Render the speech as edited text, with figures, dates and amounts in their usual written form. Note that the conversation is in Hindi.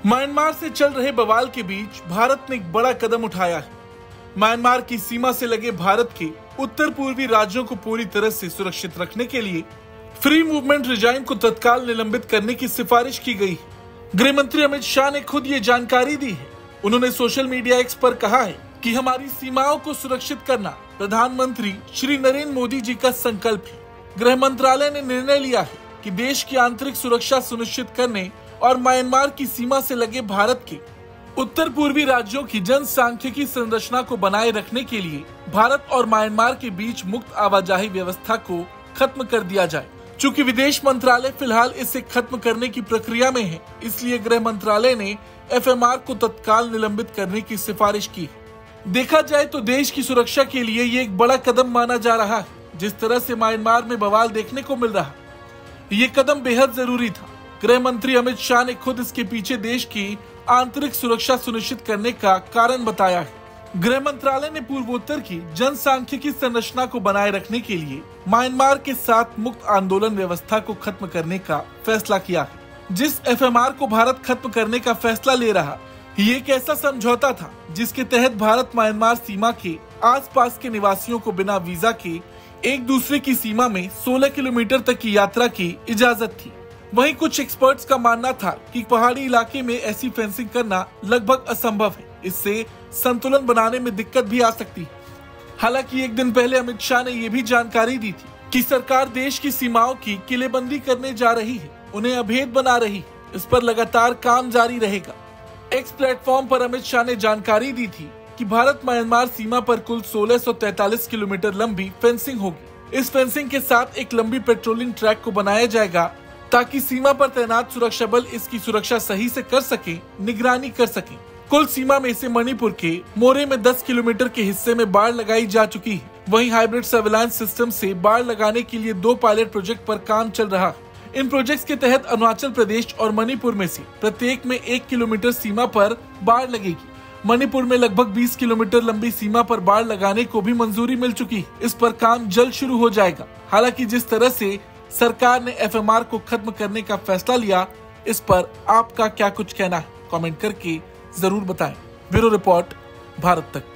म्यांमार से चल रहे बवाल के बीच भारत ने एक बड़ा कदम उठाया है। म्यांमार की सीमा से लगे भारत के उत्तर पूर्वी राज्यों को पूरी तरह से सुरक्षित रखने के लिए फ्री मूवमेंट रिजाइम को तत्काल निलंबित करने की सिफारिश की गई है। गृह मंत्री अमित शाह ने खुद ये जानकारी दी है। उन्होंने सोशल मीडिया एक्स पर कहा है कि हमारी सीमाओं को सुरक्षित करना प्रधानमंत्री श्री नरेंद्र मोदी जी का संकल्प है। गृह मंत्रालय ने निर्णय लिया है कि देश की आंतरिक सुरक्षा सुनिश्चित करने और म्यांमार की सीमा से लगे भारत के उत्तर पूर्वी राज्यों की जनसांख्यिकी संरचना को बनाए रखने के लिए भारत और म्यांमार के बीच मुक्त आवाजाही व्यवस्था को खत्म कर दिया जाए। चूंकि विदेश मंत्रालय फिलहाल इसे खत्म करने की प्रक्रिया में है, इसलिए गृह मंत्रालय ने एफएमआर को तत्काल निलंबित करने की सिफारिश की है। देखा जाए तो देश की सुरक्षा के लिए ये एक बड़ा कदम माना जा रहा है। जिस तरह से म्यांमार में बवाल देखने को मिल रहा, ये कदम बेहद जरूरी था। गृह मंत्री अमित शाह ने खुद इसके पीछे देश की आंतरिक सुरक्षा सुनिश्चित करने का कारण बताया है। गृह मंत्रालय ने पूर्वोत्तर की जनसांख्यिकी संरचना को बनाए रखने के लिए म्यांमार के साथ मुक्त आंदोलन व्यवस्था को खत्म करने का फैसला किया है। जिस एफएमआर को भारत खत्म करने का फैसला ले रहा, ये एक ऐसा समझौता था जिसके तहत भारत म्यांमार सीमा के आसपास के निवासियों को बिना वीजा के एक दूसरे की सीमा में 16 किलोमीटर तक की यात्रा की इजाजत थी। वहीं कुछ एक्सपर्ट्स का मानना था कि पहाड़ी इलाके में ऐसी फेंसिंग करना लगभग असंभव है। इससे संतुलन बनाने में दिक्कत भी आ सकती है। हालांकि एक दिन पहले अमित शाह ने यह भी जानकारी दी थी कि सरकार देश की सीमाओं की किलेबंदी करने जा रही है, उन्हें अभेद बना रही है। इस पर लगातार काम जारी रहेगा। एक्स प्लेटफॉर्म पर अमित शाह ने जानकारी दी थी कि भारत म्यांमार सीमा पर कुल 1643 किलोमीटर लंबी फेंसिंग होगी। इस फेंसिंग के साथ एक लंबी पेट्रोलिंग ट्रैक को बनाया जाएगा ताकि सीमा पर तैनात सुरक्षा बल इसकी सुरक्षा सही से कर सके, निगरानी कर सके। कुल सीमा में से मणिपुर के मोरे में 10 किलोमीटर के हिस्से में बाड़ लगाई जा चुकी है। वहीं हाइब्रिड सर्विलांस सिस्टम से बाड़ लगाने के लिए 2 पायलट प्रोजेक्ट पर काम चल रहा है। इन प्रोजेक्ट्स के तहत अरुणाचल प्रदेश और मणिपुर में से प्रत्येक में 1 किलोमीटर सीमा पर बाड़ लगेगी। मणिपुर में लगभग 20 किलोमीटर लंबी सीमा पर बाड़ लगाने को भी मंजूरी मिल चुकी है। इस पर काम जल्द शुरू हो जाएगा। हालांकि जिस तरह से सरकार ने एफएमआर को खत्म करने का फैसला लिया, इस पर आपका क्या कुछ कहना है? कमेंट करके जरूर बताएं। ब्यूरो रिपोर्ट, भारत तक।